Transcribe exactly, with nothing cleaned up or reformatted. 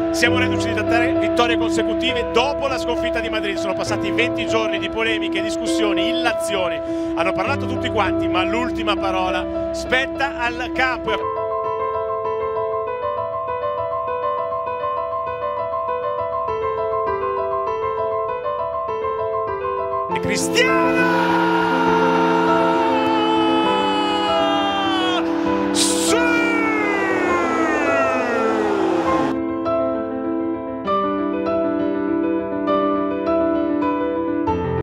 Siamo reduci da tre vittorie consecutive dopo la sconfitta di Madrid. Sono passati venti giorni di polemiche, discussioni, illazioni. Hanno parlato tutti quanti, ma l'ultima parola spetta al campo. Cristiano!